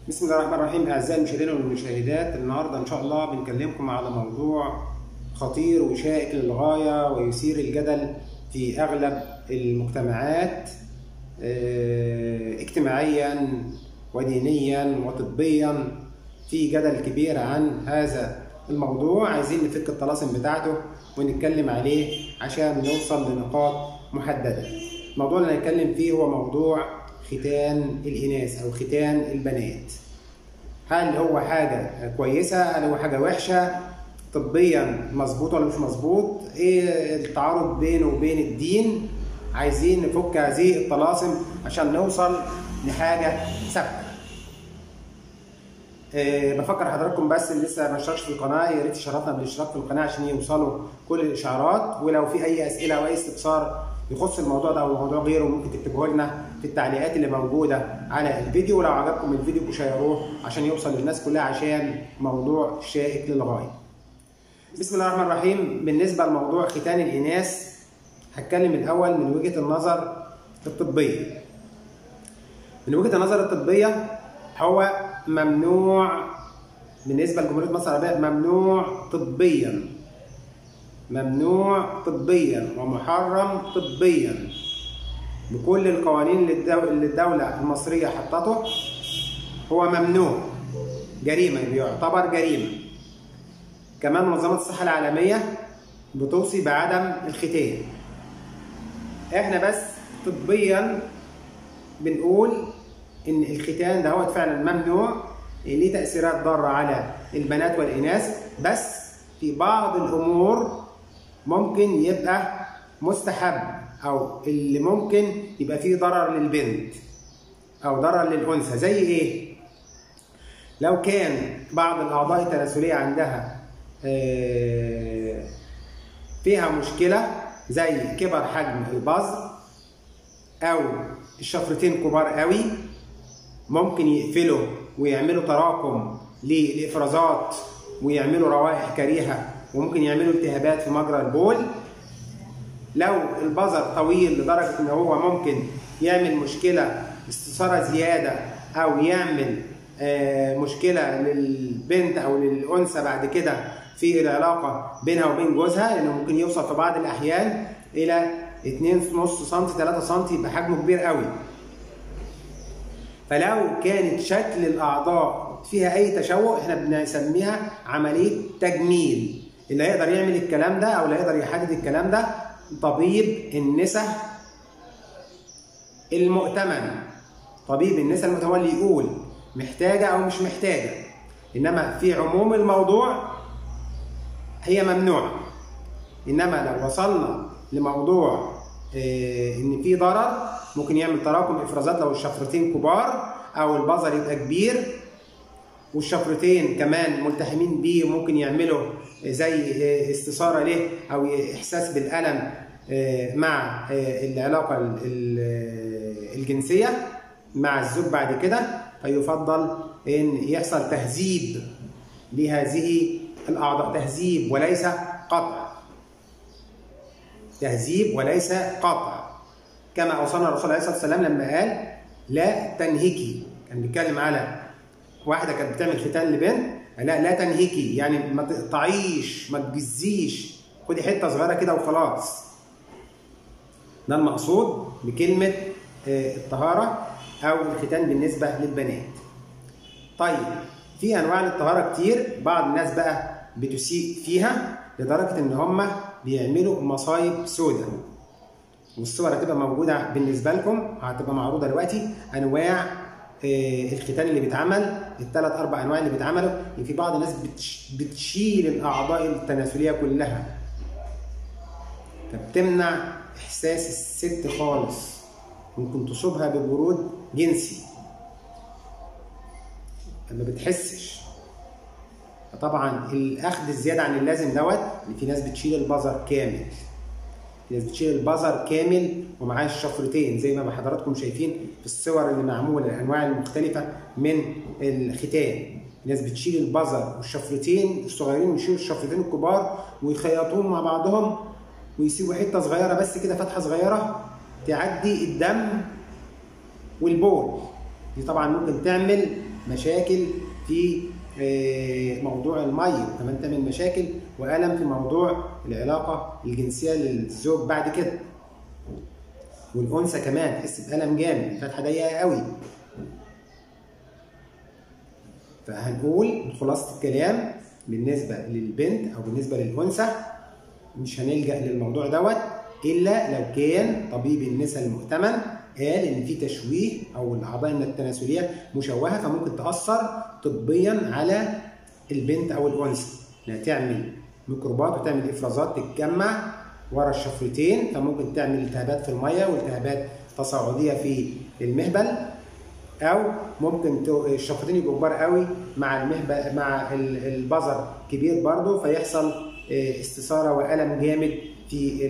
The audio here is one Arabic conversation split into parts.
بسم الله الرحمن الرحيم. أعزائي المشاهدين والمشاهدات، النهارده إن شاء الله بنكلمكم على موضوع خطير وشائك للغاية ويثير الجدل في أغلب المجتمعات اجتماعيا ودينيا وطبيا. في جدل كبير عن هذا الموضوع، عايزين نفك الطلاسم بتاعته ونتكلم عليه عشان نوصل لنقاط محددة. الموضوع اللي هنتكلم فيه هو موضوع ختان الإناث أو ختان البنات. هل هو حاجة كويسة؟ هل هو حاجة وحشة؟ طبيا مظبوط ولا مش مظبوط؟ ايه التعارض بينه وبين الدين؟ عايزين نفك هذه الطلاسم عشان نوصل لحاجة ثابتة. بفكر حضراتكم بس اللي لسه ما اشتركش في القناة يا ريت يشرفنا بالاشتراك في القناة عشان يوصلوا كل الاشعارات، ولو في اي اسئلة او اي استفسار يخص الموضوع ده او موضوع غيره ممكن تكتبوه لنا في التعليقات اللي موجودة على الفيديو. ولو عجبكم الفيديو شيروه عشان يوصل للناس كلها، عشان موضوع شائك للغاية. بسم الله الرحمن الرحيم. بالنسبة لموضوع ختان الإناث هتكلم الأول من وجهة النظر الطبية. من وجهة النظر الطبية هو ممنوع بالنسبة لجمهورية مصر العربية، ممنوع طبيا ومحرم طبيا بكل القوانين اللي الدولة المصرية حطته. هو ممنوع، جريمة، بيعتبر جريمة. كمان منظمة الصحة العالمية بتوصي بعدم الختان. احنا بس طبيا بنقول ان الختان ده هو فعلا ممنوع، ليه تأثيرات ضارة على البنات والإناث، بس في بعض الأمور ممكن يبقى مستحب، أو اللي ممكن يبقى فيه ضرر للبنت أو ضرر للأنثى. زي إيه؟ لو كان بعض الأعضاء التناسلية عندها فيها مشكلة، زي كبر حجم البظر أو الشفرتين كبار قوي، ممكن يقفلوا ويعملوا تراكم للإفرازات ويعملوا روائح كريهة، وممكن يعملوا التهابات في مجرى البول. لو البظر طويل لدرجة إن هو ممكن يعمل مشكلة استثارة زيادة، أو يعمل مشكلة للبنت أو للأنثى بعد كده في العلاقة بينها وبين جوزها، لأنه ممكن يوصل في بعض الأحيان إلى 2.5 سم 3 سم، يبقى حجمه كبير قوي. فلو كانت شكل الأعضاء فيها أي تشوه احنا بنسميها عملية تجميل. اللي هيقدر يعمل الكلام ده أو اللي هيقدر يحدد الكلام ده طبيب النساء المؤتمن. طبيب النساء المؤتمن هو اللي يقول محتاجة أو مش محتاجة، إنما في عموم الموضوع هي ممنوعة. إنما لو وصلنا لموضوع إن في ضرر، ممكن يعمل تراكم إفرازات لو الشفرتين كبار، أو البظر يبقى كبير والشفرتين كمان ملتحمين بيه، وممكن يعملوا زي استثارة له أو إحساس بالألم مع العلاقة الجنسية مع الزوج بعد كده، فيفضل إن يحصل تهذيب لهذه الأعضاء، تهذيب وليس قطع، تهذيب وليس قطع، كما أوصانا الرسول عليه الصلاة والسلام لما قال لا تنهكي. كان بيتكلم على واحدة كانت بتعمل ختان لبنت، لا تنهكي، يعني ما تقطعيش، ما تجزيش، خدي حتة صغيرة كده وخلاص. ده المقصود بكلمة الطهارة أو الختان بالنسبة للبنات. طيب، في أنواع للطهارة كتير. بعض الناس بقى بتسيء فيها لدرجة إن هم بيعملوا مصايب سوداء، والصور هتبقى موجودة بالنسبة لكم، هتبقى معروضة دلوقتي أنواع الختان اللي بيتعمل، الثلاث أربع أنواع اللي بيتعملوا. في بعض الناس بتشيل الأعضاء التناسلية كلها، فبتمنع إحساس الست خالص، ممكن تصيبها ببرود جنسي ما بتحسش. فطبعا الأخذ الزيادة عن اللازم دوت، في ناس بتشيل البظر كامل، في ناس بتشيل البظر كامل ومعاه الشفرتين زي ما حضراتكم شايفين في الصور اللي معموله، الانواع المختلفه من الختان. ناس بتشيل البظر والشفرتين الصغيرين ويشيلوا الشفرتين الكبار ويخيطوهم مع بعضهم ويسيبوا حته صغيره بس كده، فتحه صغيره تعدي الدم والبول. دي طبعا ممكن تعمل مشاكل في موضوع المي، وكمان تعمل مشاكل وألم في موضوع العلاقة الجنسية للزوج بعد كده. والأنثى كمان تحس بألم جامد، الفتحة ضيقة قوي. فهنقول خلاصة الكلام بالنسبة للبنت أو بالنسبة للأنثى مش هنلجأ للموضوع دوت إلا لو كان طبيب النساء المؤتمن قال إن في تشويه أو الأعضاء التناسلية مشوهة، فممكن تأثر طبيا على البنت أو الأنثى، إنها تعمل ميكروبات وتعمل إفرازات تتجمع ورا الشفرتين، فممكن تعمل التهابات في المية والتهابات تصاعدية في المهبل، او ممكن الشفرتين يبقوا كبار قوي مع المهبل مع البذر كبير برضو، فيحصل استثاره والم جامد في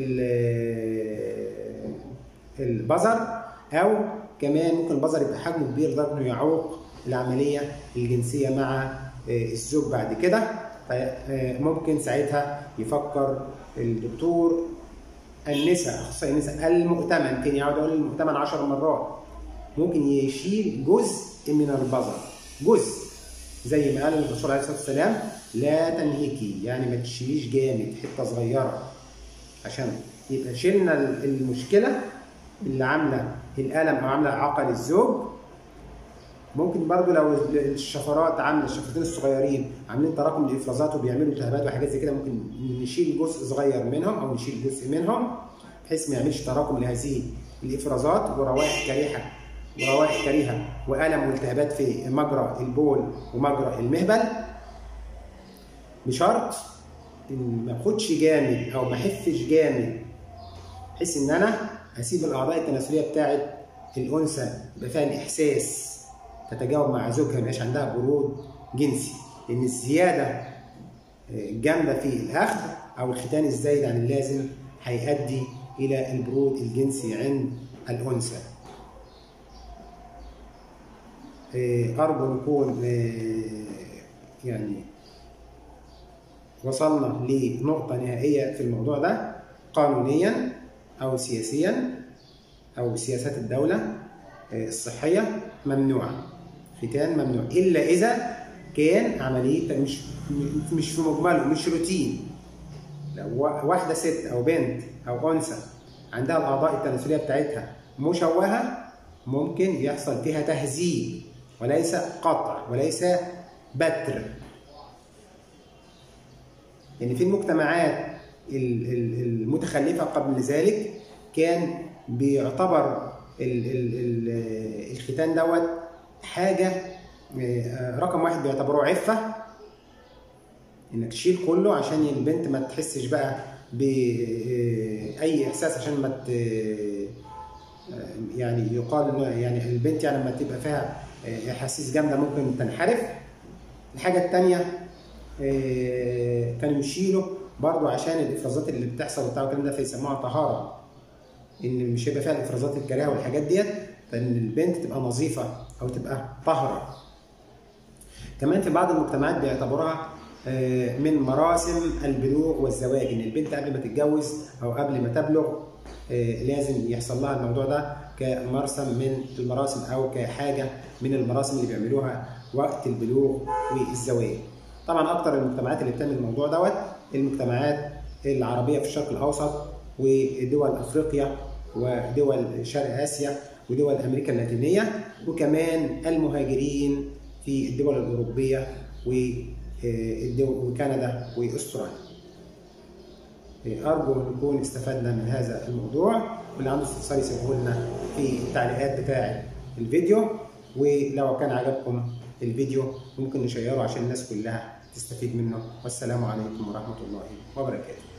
البذر، او كمان ممكن البذر يبقى حجمه كبير لدرجه انه يعوق العمليه الجنسيه مع الزوج بعد كده. فممكن ساعتها يفكر الدكتور النساء اخصائي النساء المؤتمن، كان يقعد يقول المؤتمن 10 مرات، ممكن يشيل جزء من البذر، جزء زي ما قال الرسول عليه الصلاه والسلام لا تنهكي، يعني ما تشيليش جامد، حته صغيره، عشان يبقى شلنا المشكله اللي عامله الالم او عامله اعاقه للزوج. ممكن برضو لو الشفرات عامله الشفرتين الصغيرين عاملين تراكم لافرازات وبيعملوا التهابات وحاجات زي كده، ممكن نشيل جزء صغير منهم او نشيل جزء منهم بحيث ما يعملش تراكم لهذه الافرازات وروائح كريهه والم والتهابات في مجرى البول ومجرى المهبل. بشرط ان ما اخدش جامد او ما احفش جامد، بحيث ان انا اسيب الاعضاء التناسليه بتاعت الانثى يبقى فيها الاحساس تتجاوب مع زوجها، ما يبقاش عندها برود جنسي، لان الزياده جامده في الاخذ او الختان الزايد عن اللازم هيؤدي الى البرود الجنسي عند الانثى. أرجو نكون يعني وصلنا لنقطة نهائية في الموضوع ده قانونيا أو سياسيا أو سياسات الدولة الصحية ممنوعة، ختان ممنوع إلا إذا كان عملية مش في مجمله، مش روتين. لو واحدة ست أو بنت أو أنثى عندها الأعضاء التناسلية بتاعتها مشوهة، ممكن يحصل فيها تهذيب وليس قطع وليس بتر. يعني في المجتمعات المتخلفة قبل ذلك كان بيعتبر الختان دوت حاجة رقم واحد بيعتبروه عفة، انك تشيل كله عشان البنت ما تحسش بقى بأي إحساس، عشان ما يعني يقال يعني البنت يعني لما تبقى فيها احاسيس جامده ممكن تنحرف. الحاجه الثانيه كانوا يشيلوا برضو عشان الافرازات اللي بتحصل وبتاع الكلام ده، فيسموها طهاره، ان مش هيبقى فيها الافرازات الكريهه والحاجات ديت، فان البنت تبقى نظيفه او تبقى طاهره. كمان في بعض المجتمعات بيعتبروها من مراسم البلوغ والزواج، ان البنت قبل ما تتجوز او قبل ما تبلغ لازم يحصل لها الموضوع ده كمرسم من المراسم او كحاجه من المراسم اللي بيعملوها وقت البلوغ والزواج. طبعا اكتر المجتمعات اللي بتعمل الموضوع دوت المجتمعات العربيه في الشرق الاوسط ودول افريقيا ودول شرق اسيا ودول امريكا اللاتينيه، وكمان المهاجرين في الدول الاوروبيه وكندا واستراليا. أرجو أن نكون استفدنا من هذا الموضوع، واللي عنده استفسار يسيبه لنا في التعليقات بتاعة الفيديو، ولو كان عجبكم الفيديو ممكن نشيره عشان الناس كلها تستفيد منه. والسلام عليكم ورحمة الله وبركاته.